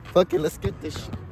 Fuck it, let's get this shit.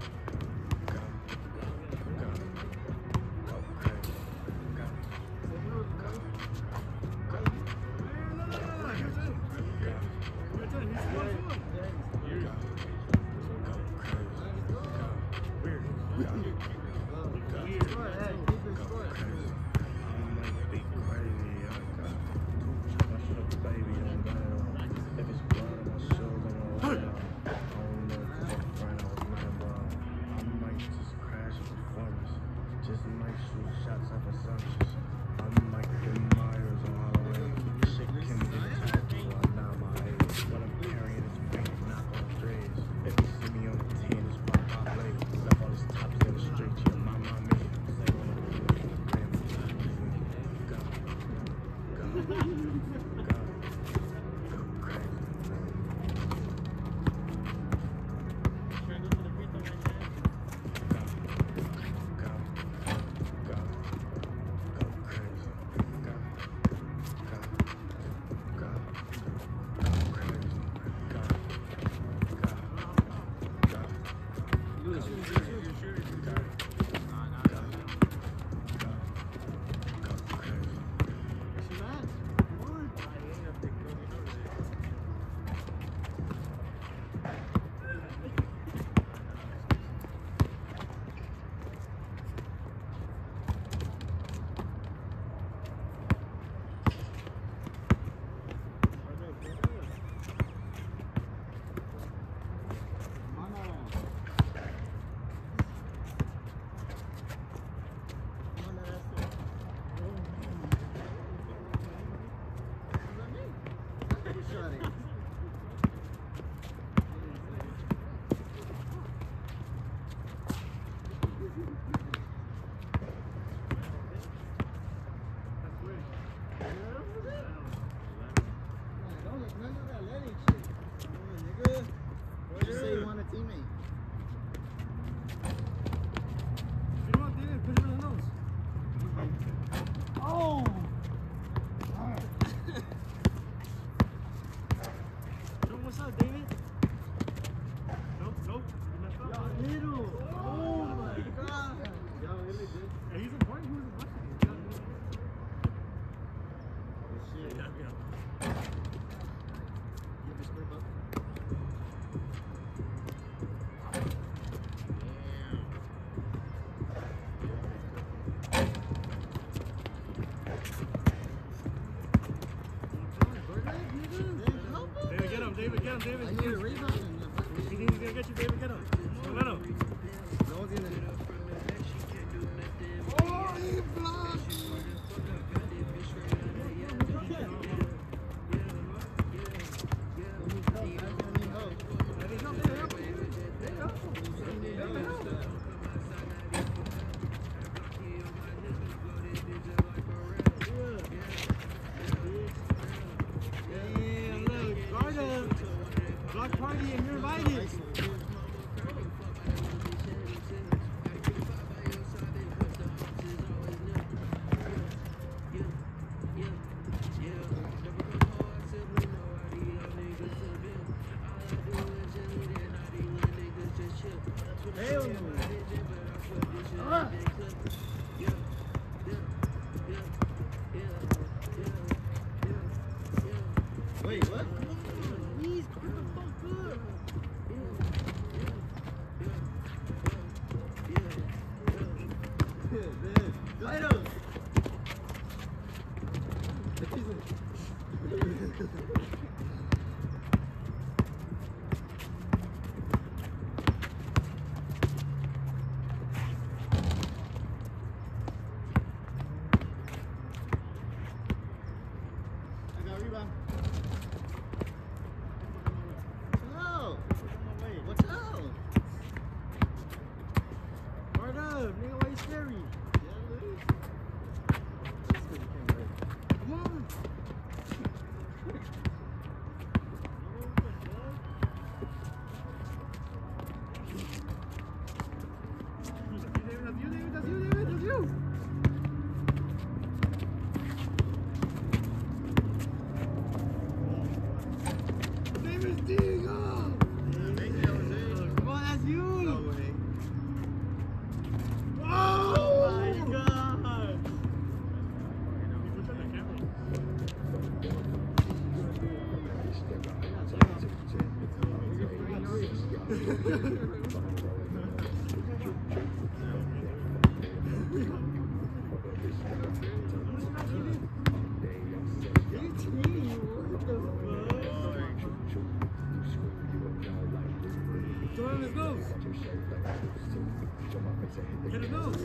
David, get him, David. I need a rebound. He's gonna get you, David, get him. Go get him. No one's gonna... Oh, he blocked! Block party and you're invited. Wait, what? He's good. Light him. Throw him his nose. Get his nose.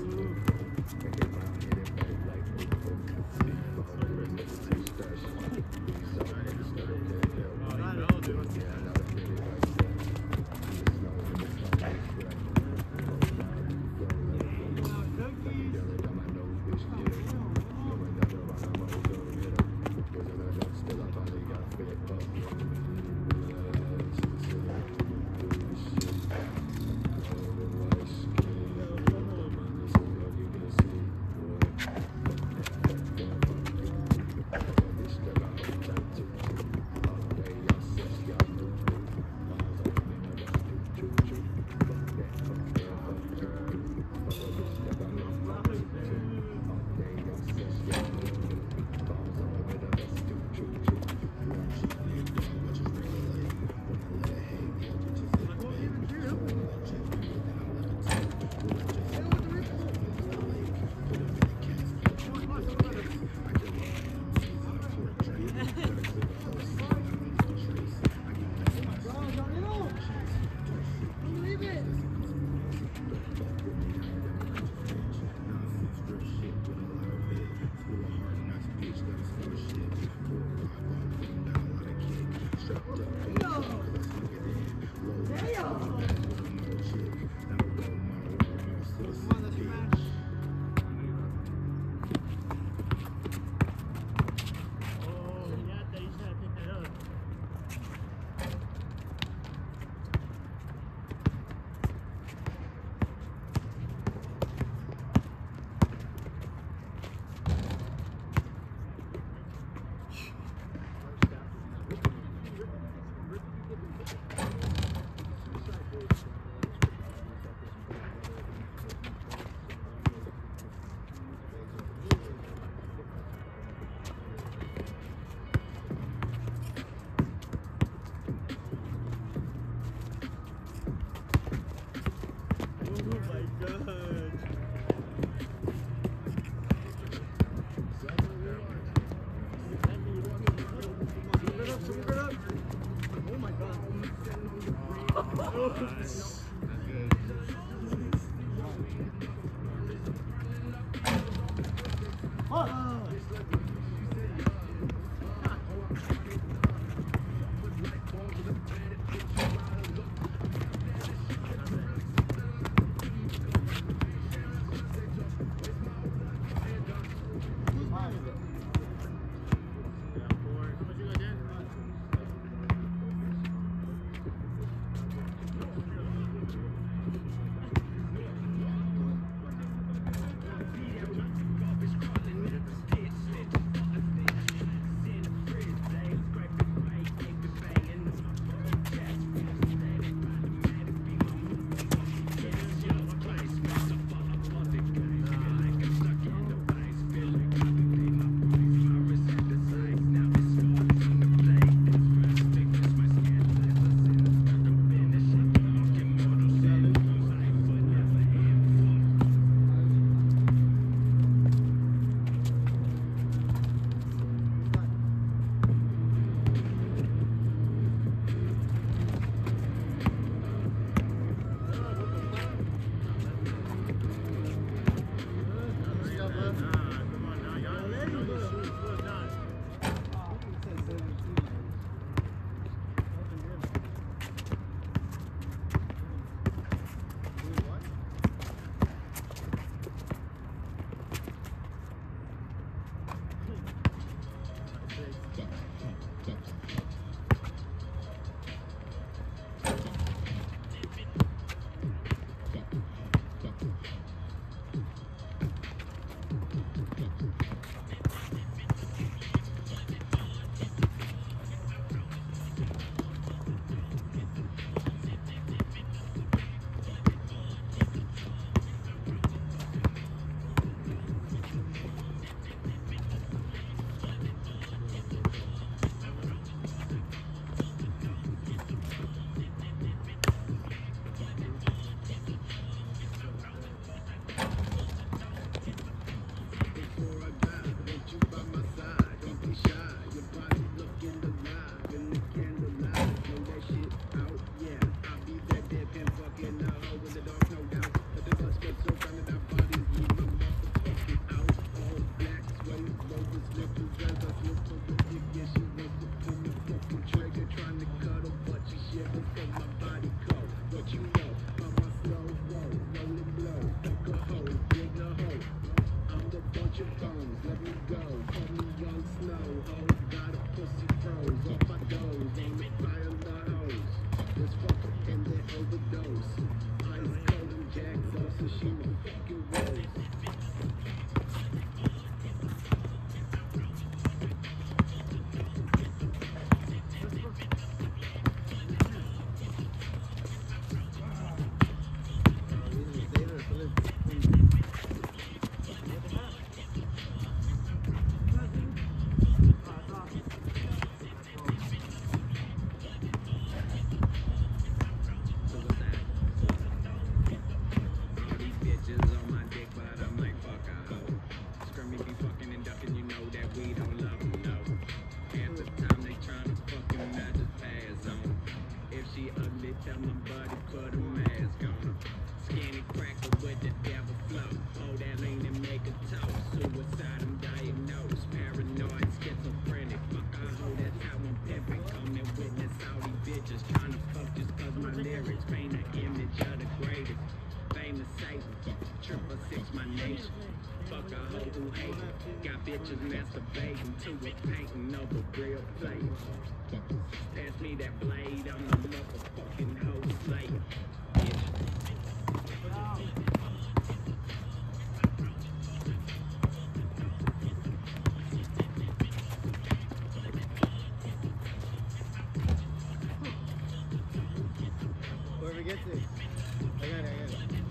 Whoever gets it. I got it.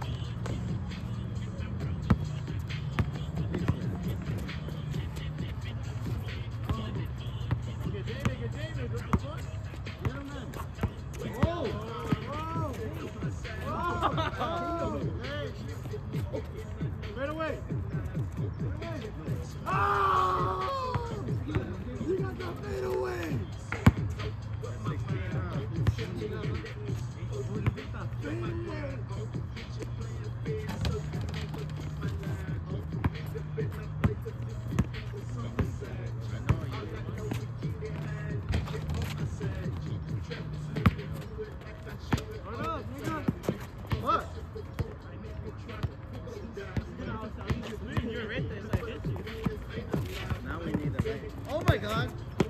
Get David, what the fuck? Yeah, man. Right away. Oh! You got the fade away. What? Now we need the light. Oh my god!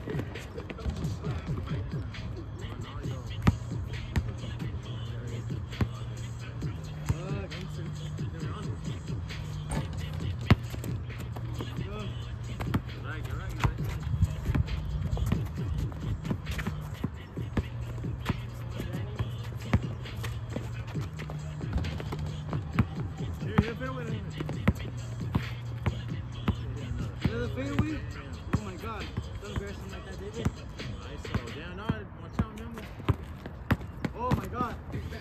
Another fadeaway? Oh my god. Don't embarrass him like that, David. Oh my god.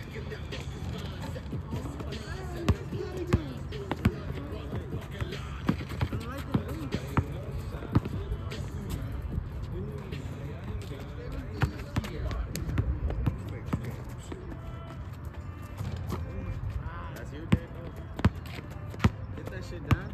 That's you, David. Get that shit done.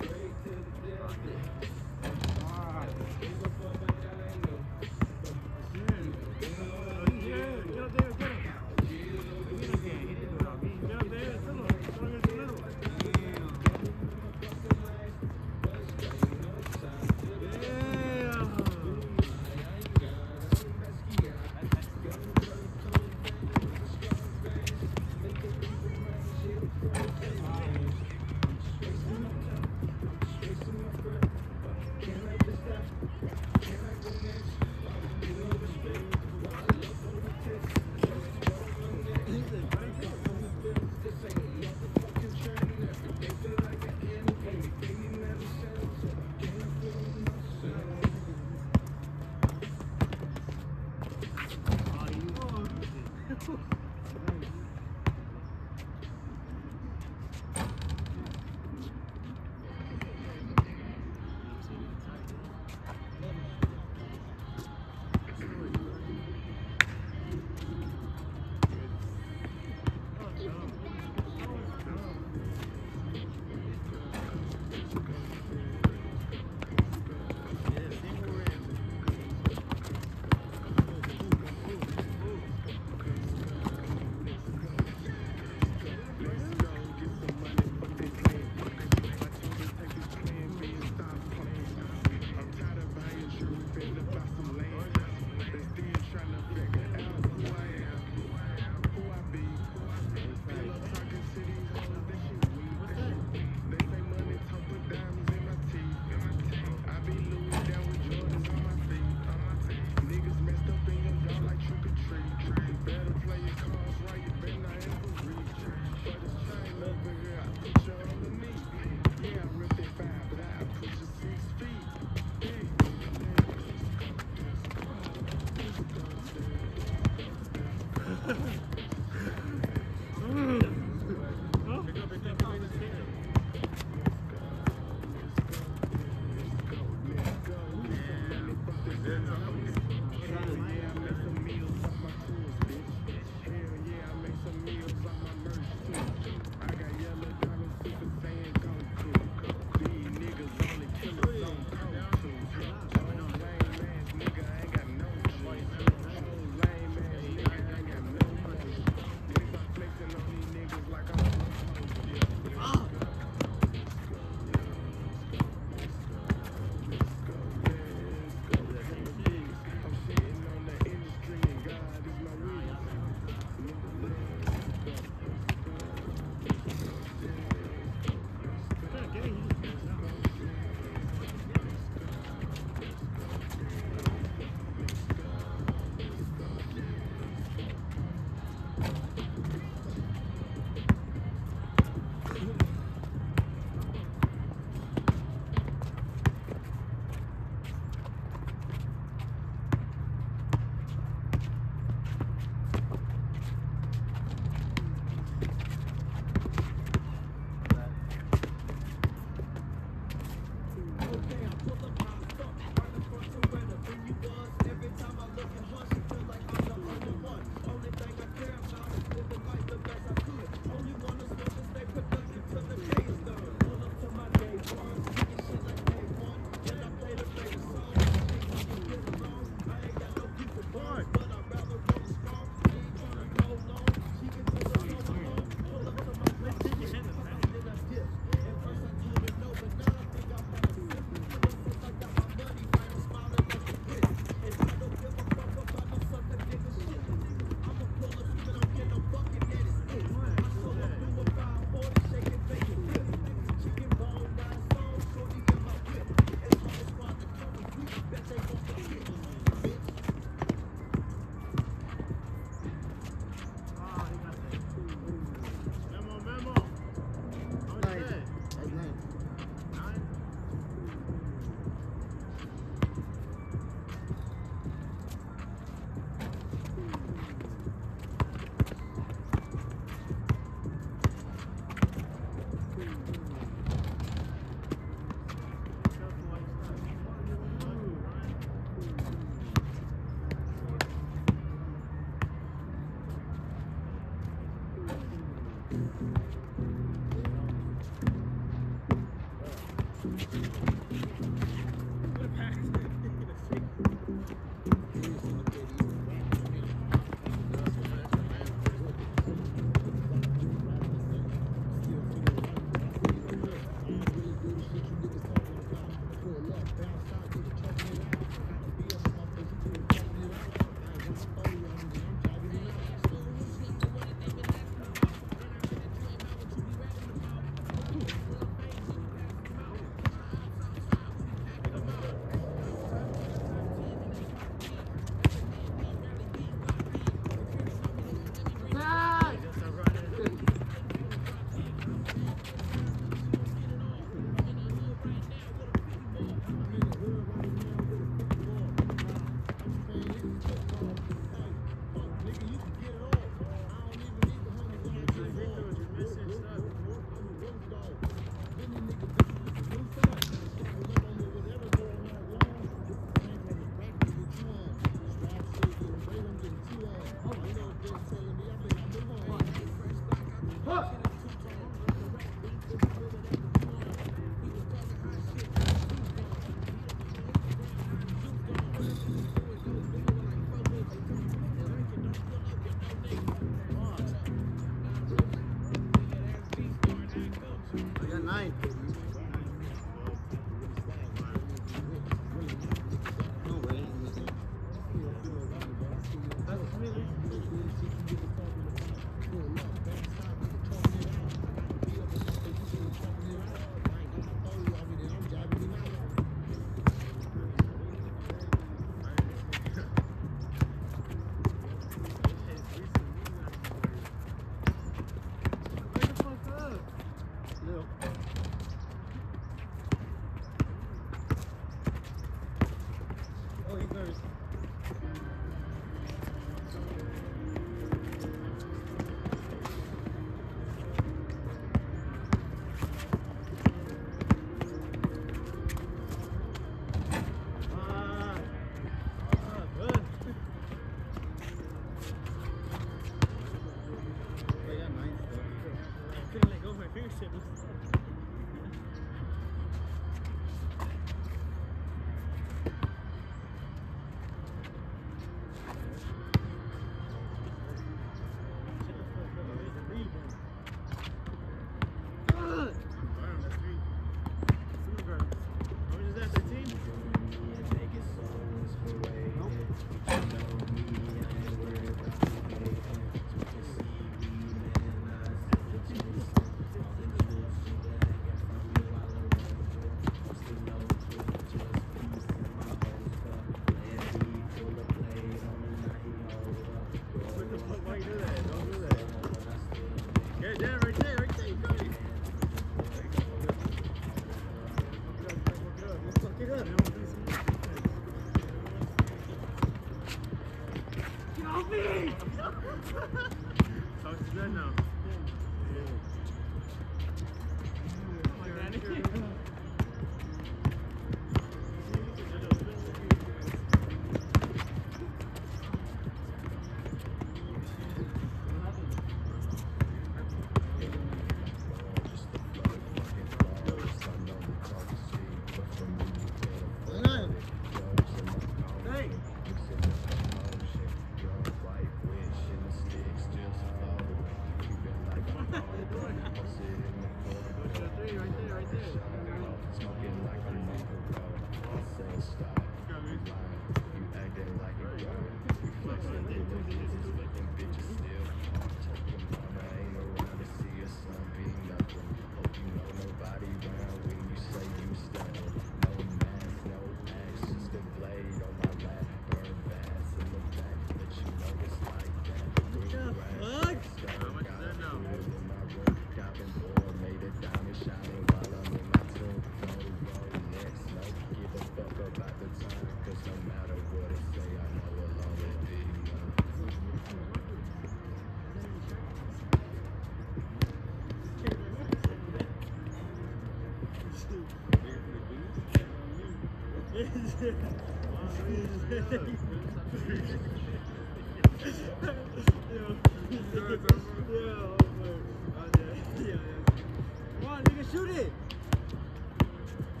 Come on, nigga, shoot it.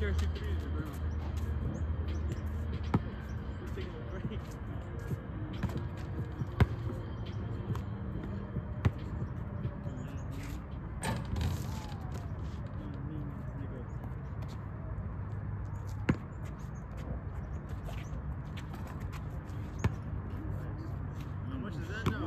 care shoot threes, bro. Just taking a break. How much is that now?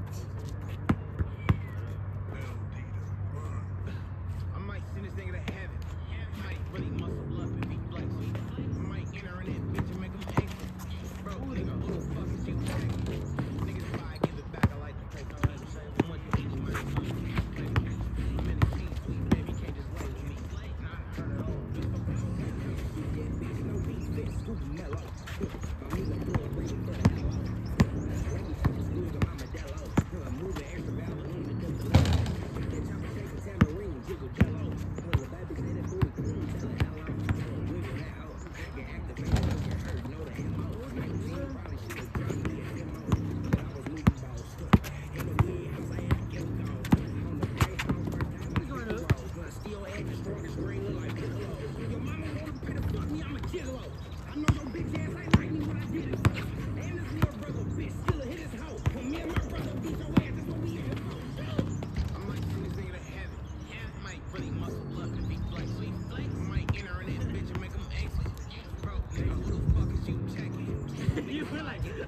I might send this nigga to heaven. Might really muscle up and be flex. I might enter in that bitch and make him exit. Bro, nigga, who the fuck is you? Niggas buy, give it back. I like to pay for it. What you eat, money, I'm in the king suite, baby, can't just lay with me. Nah, I heard it all. Yeah, bitch, no beef, bitch, scoopy mellow. My music blood, bring it for the mellow. Losing my Modelo. Moving extra ballerina to the left. Bitch, I'm shaking tambourine, jiggle jello. The baby said that booty clean, tell her hello. Wiggle that hoe. Get activated, get hurt, know the MO. 19 probably should've dropped me a demo. But I was movie boss. In the warehouse, I had to get a dog. On the great house, first time I hit the road. When I still had the strongest ring, look like Piccolo. Your mama wanna pay to fuck me, I'm a gigolo. I know your bitch ass ain't like me when I did it. And this little brother bitch still hit his hoe. When me and my brother beat your ass, that's what we in. I might send this nigga to heaven. Might really muscle up and be flex. Might enter in that bitch and make him exit. Bro, nigga, who the fuck is you checking? You feel like it.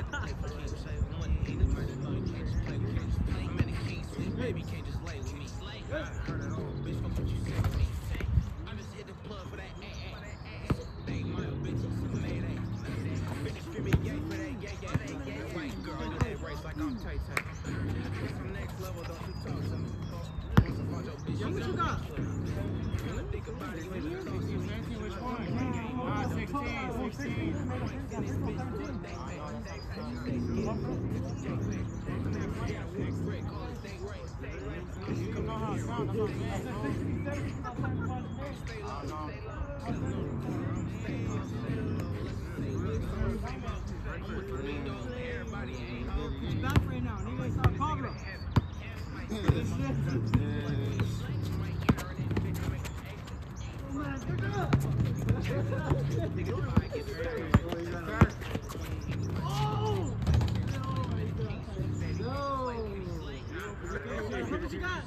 I'm in the king suite, baby, can't just lay with me. I heard it all, bitch, fuck what you said to me. I just hit the plug for that. They my bitch, mayday. Bitch, screaming yay for that, yay. White girl, do that race like I'm Tay-Tay. It's some next level, don't you talk to me. Once I fought your bitch, Yo, what you got? When I think about it, you ain't even talk to me. 19 which one? 16. He's back right now. Nigga, it's not Pablo. What you got?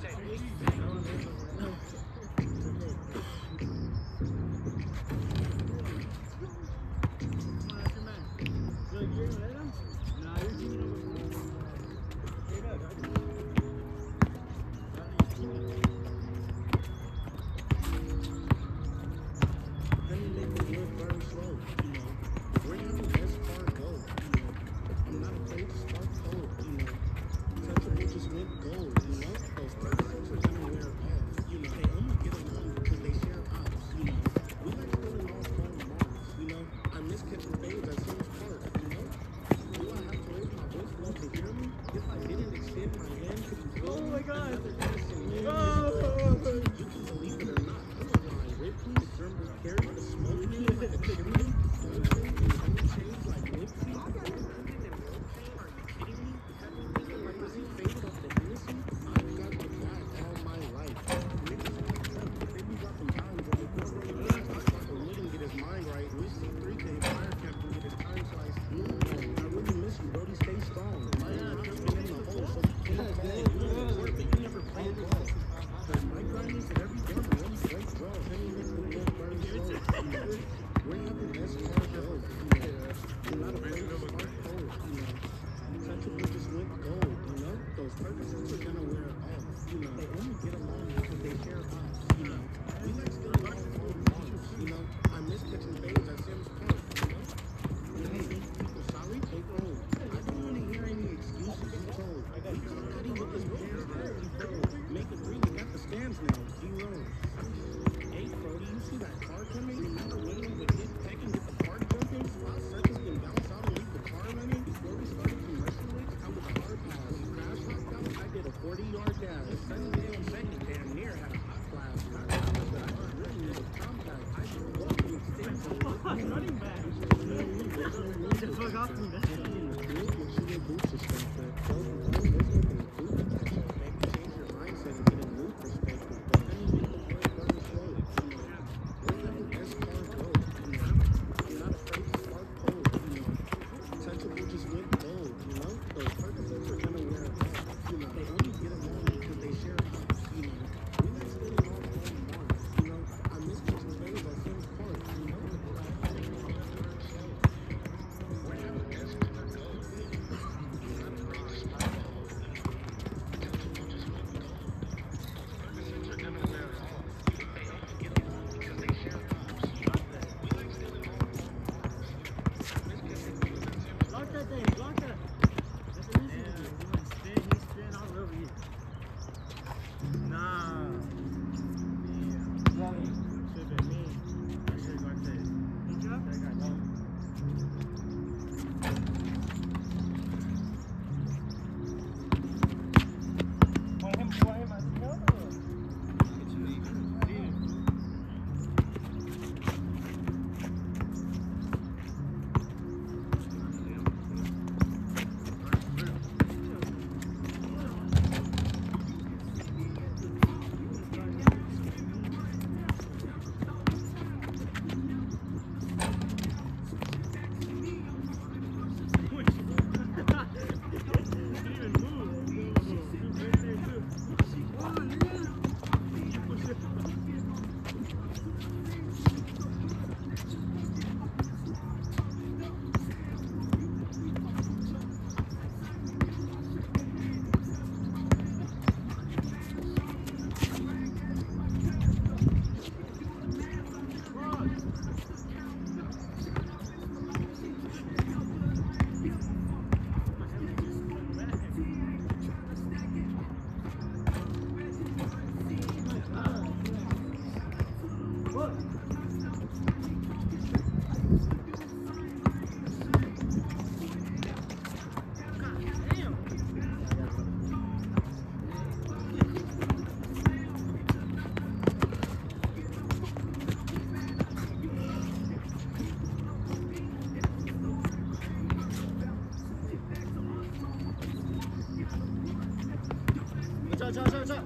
자.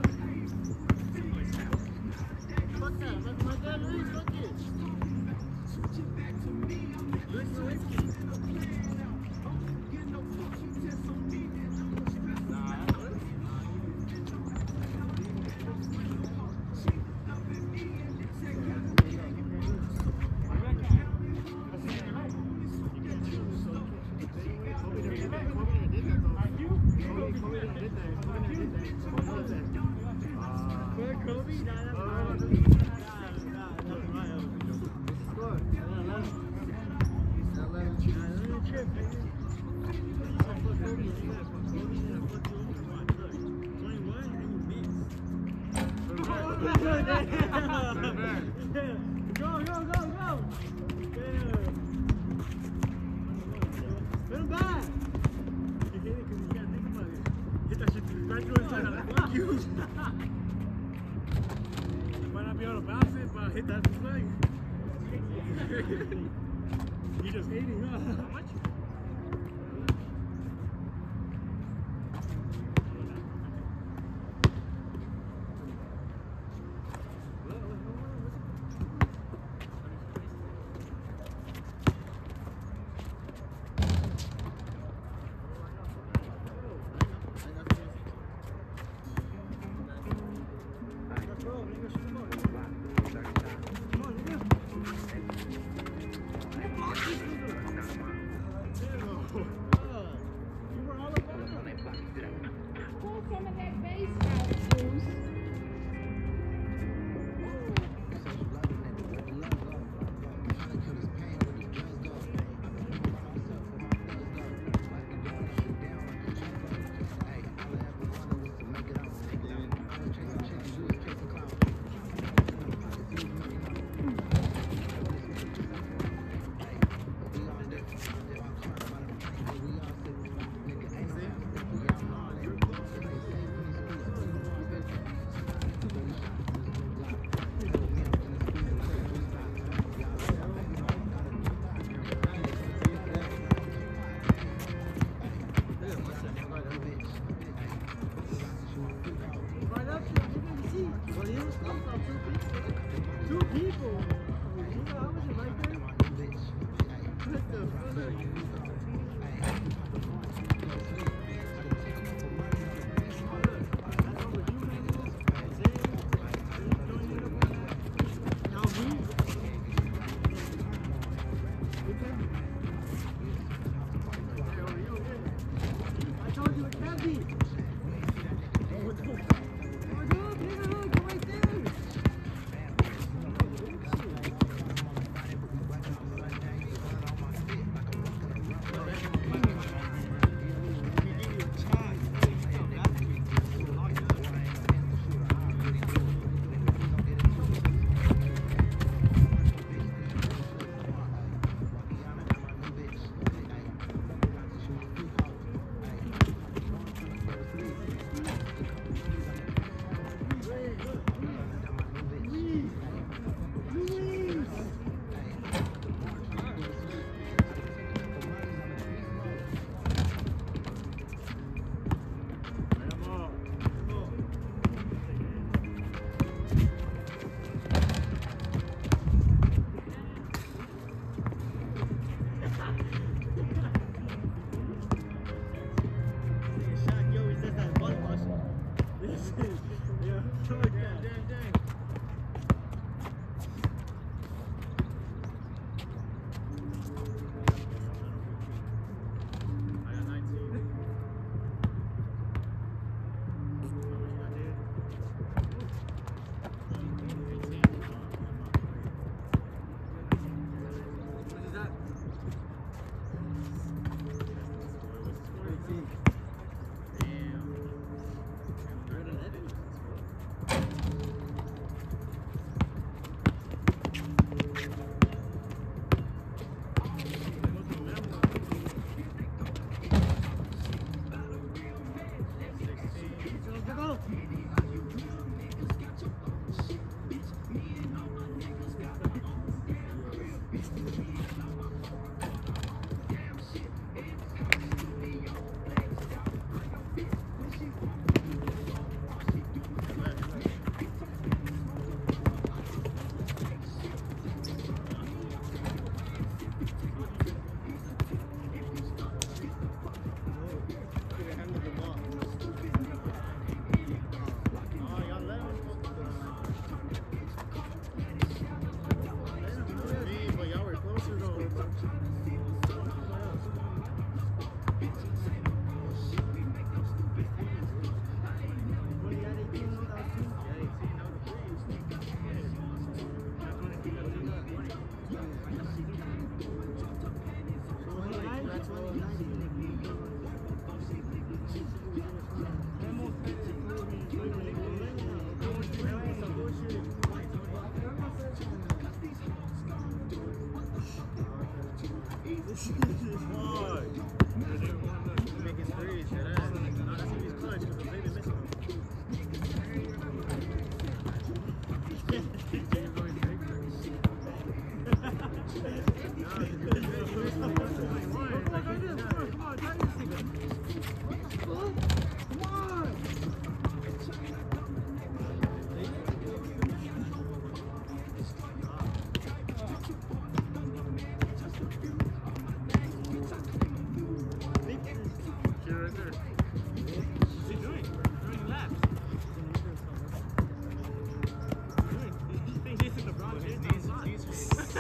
Fuck that. Let that Luis, fuck it. Luis. Hit that flag. You just hating, huh? How much?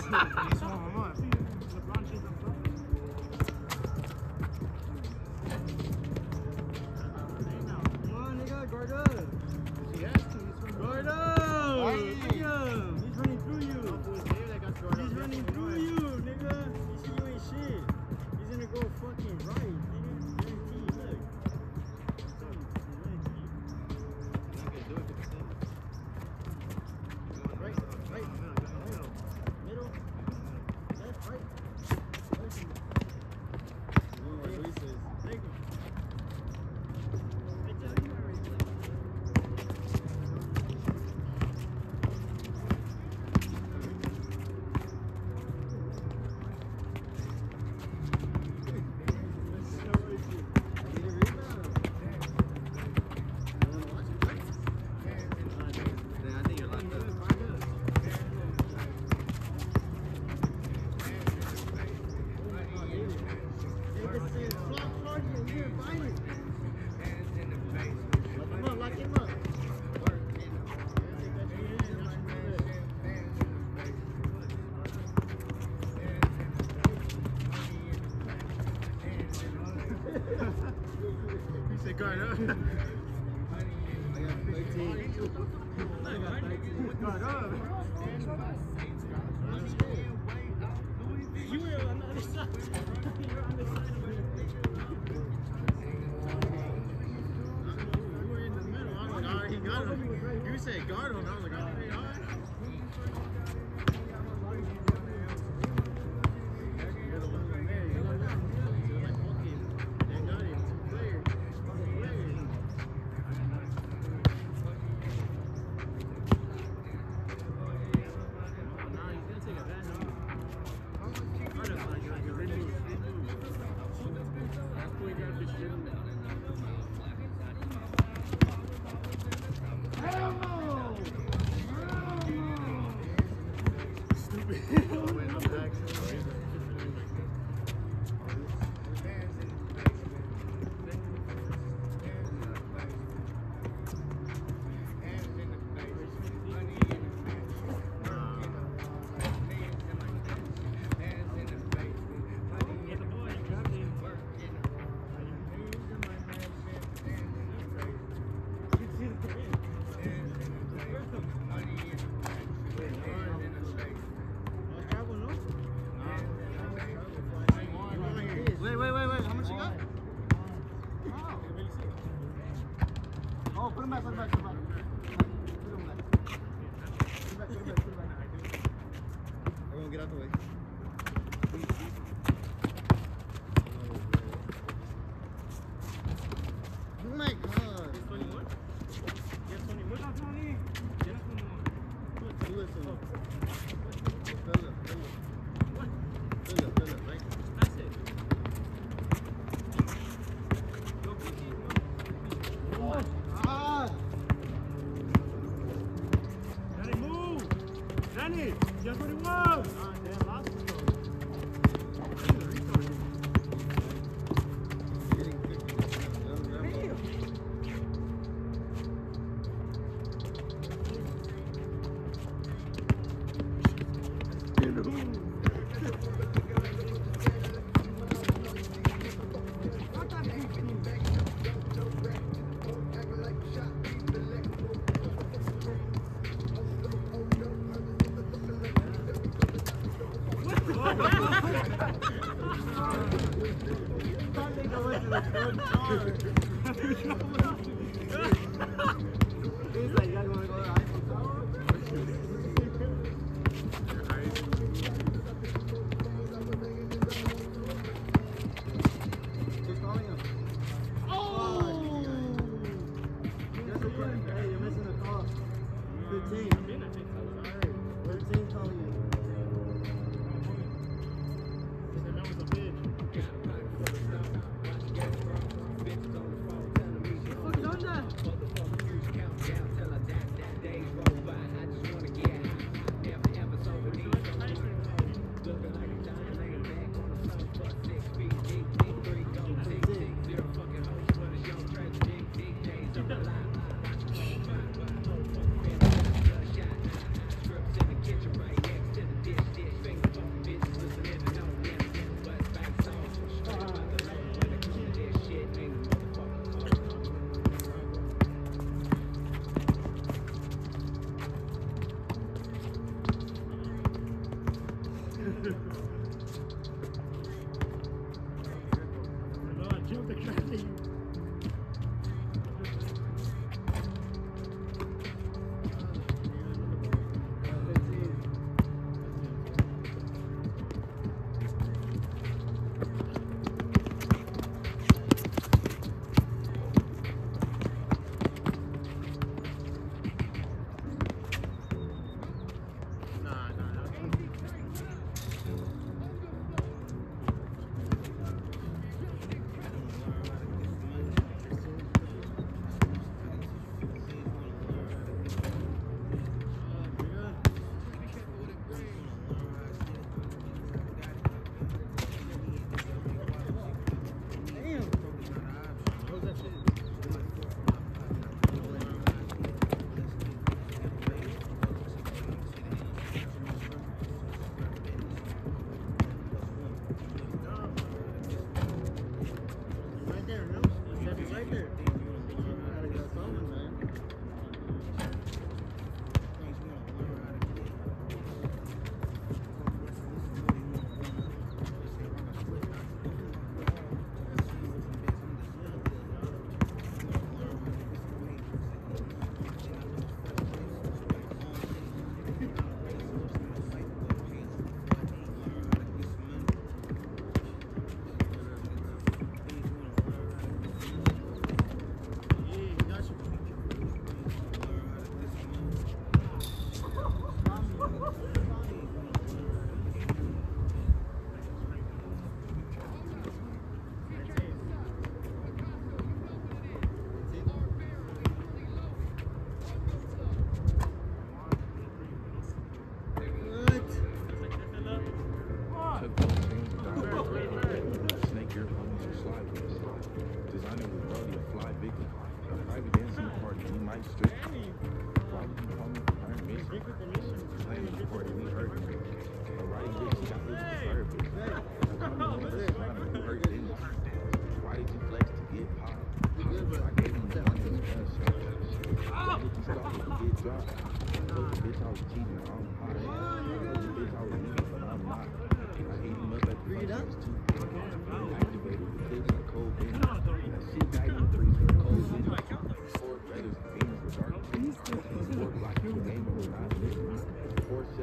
Come on, nigga, guard up. Guard up. Look at him. He's running through you. He's running through you, nigga. You see, you ain't shit. He's gonna go fucking right, nigga. Guarantee, look. Middle. Left, right. Take him. Right there. You said guard up. I got 13. Guard up. You were on the other side. You were on the side of me. You were in the middle. I was like, all right, he got him. You said guard him. I was like, all right, all right. Wait. How much you got? Oh, put him back, put him back. Put him back. Everyone get out the way. Oh my god. 21? Yes, 21. Yes, 21. Listen. Fill it, right? That's it. Ah! Danny, move! Danny, just what it was! Damn, lost it. Getting 50. He's like, y'all wanna go to Eiffel Tower? Who's calling him? Oh! Hey, you're missing a call. 15. 13 calling you. Who done that?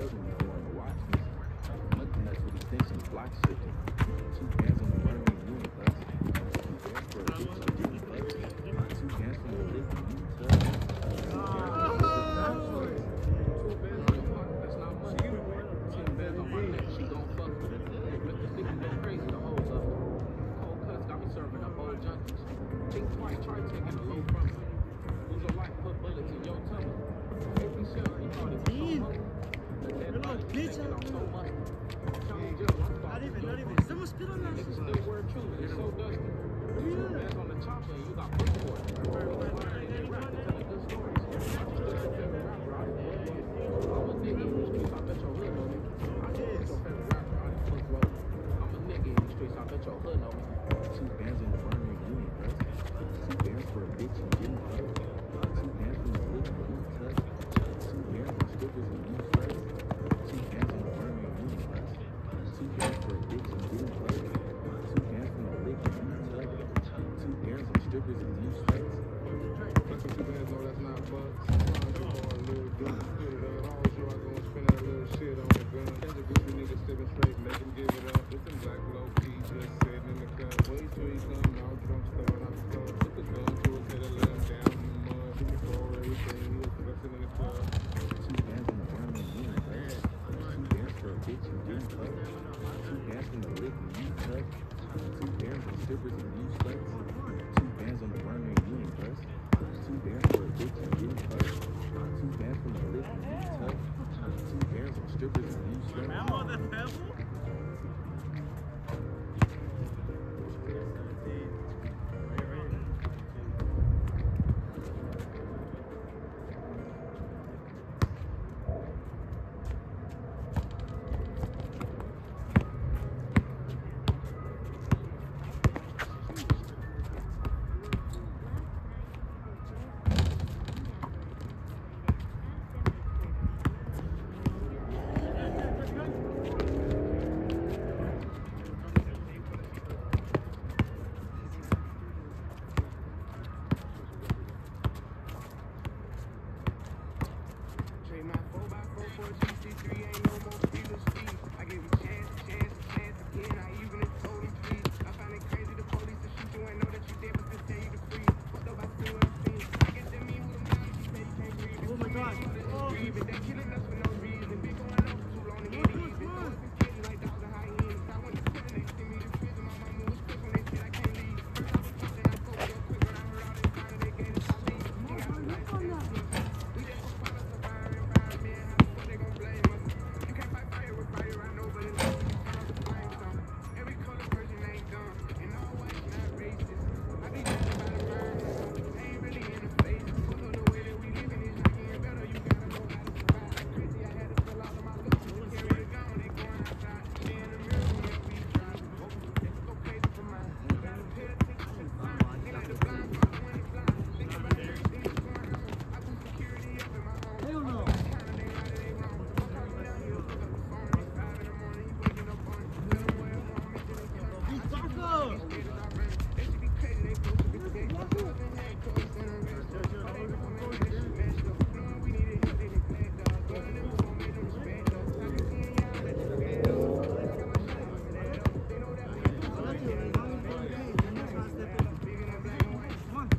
tells him he's going to watch this. Nothing that's what he thinks and block shifting. 2 bands on the burn and you ain't us. 2 bands for a bitch and didn't fuck. 2 bands from the lick and you touch. 2 bands on your block, that's not much. 10 bands on my neck, she gon' fuck with it. Mr. Sticky go crazy, the hoes up. Cold cuts got me serving up old junkies. Think twice, try taking a low from me. Lose your life, put bullets in your tummy. Every shell, you thought it was so much. But that money, thinking I'm so much. County jail, I'm fucking Not even. Someone spit on that niggas shit. still wear true, it's so dusty. 2 bands on the chopper, and you got push for it. I'm a nigga in the streets, I bet your hood know me. I bet your favorite rapper, I done fuck roll. I'm a nigga in the streets, I bet your hood know me. 2 bands on the burner and you ain't us. 2 bands for a bitch and didn't fuck. 2 bands from the lick and you touch. 2 bands on strippers and you flirt. 2 bands on the burner and you ain't us. 2 bands for a bitch and didn't fuck. 2 bands from the lick and you touch. 2 bands on strippers and you flirt. Fucking 2 bands, no, that's not bucks. Trying to hard, little dude. Spit it out. Always sure I gon' spend that little shit on the gun. Catch a goofy nigga stepping straight, make him give it up. It's them black low key just sitting in the cut. Wait till he come out, drunk, start out the club. Put the gun to his head and let him down in the mud. He before everything, he was flexing in the club. 2 bands on the burner and you ain't us. 2 bands for a bitch and didn't fuck. 2 bands from the lick and you touch. 2 bands on strippers and you sluts. 2 bands on the burner and you ain't us. 2 bands for a bitch and didn't fuck. 2 bands from the lick and you touch. 2 bands on strippers and you sluts. Memo, the memo? Trade my 4x4 for a GC3, ain't no more free to speed. I gave you chance again. I even told him please. I find it crazy the police to shoot you and know that you dead, but still tell you to freeze. Fucked up, I see what I see. I guess that mean who them down, you say you can't breathe. Oh my God. Breathe, but they killing us for no reason. Been going on for too long to get easy. Doors and kidding like dogs and hyenas. I went to prison, they sent me to prison. My mama was quick when they said I can't leave. First I was pushing, I spoke real quick when I heard all this time they gave us all these. We got some nice things. We just gon' find us a fire environment. How the fuck they gon' blame us? You can't fight fire with fire, I know, but it's not when you turn up the flame some. Every color person ain't dumb, and all white not racist. I be judged by the burn, they ain't really in the face. Fuck up the way that we living is not getting better. You gotta know how to survive. Like crazy, I had to fill out of my looks to carry the gun. They going outside, stay in the mirror whenever we try. Oh, they go crazy for mine. You gotta pay attention to the sign. Ain't like the blind spot when it's blind. Think about everything that's going on. I put security up in my home. Hell no. They right or they wrong. I'm calling down here, pick up the phone. It's 5 in the morning, you waking up on it. Tell them where I'm going, make sure they come. He's Darko. They should be crazy, they supposed to be today. Drugs and handcuffs and a rest. But they gon' make this shit messed up. Knowing we needed help, they neglect us. Knowing that we gon' make them respect us. I can see in y'all that you fed up. I got my shit up and that up. They know that we ain't Oh, that's it. As long as you're okay, you're not gonna step in. big in that black and white. Come on.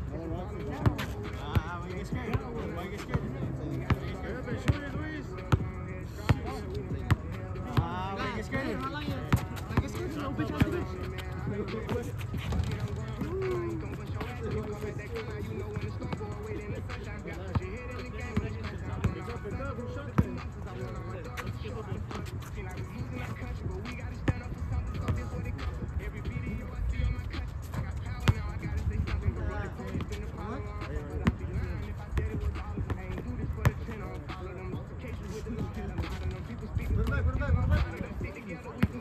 Why you get scared? Why you get scared? Shoot it, Luis. Why you get scared? Why you get scared? No bitch, ass bitch. Put it back, put it back, put it back.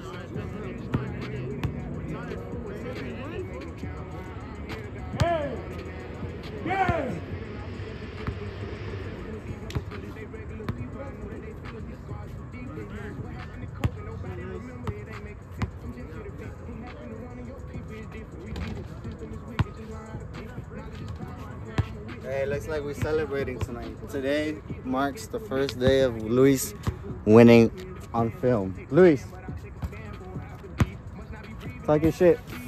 Hey! Hey, looks like we're celebrating tonight. Today marks the first day of Luis winning on film. Luis, talk your shit.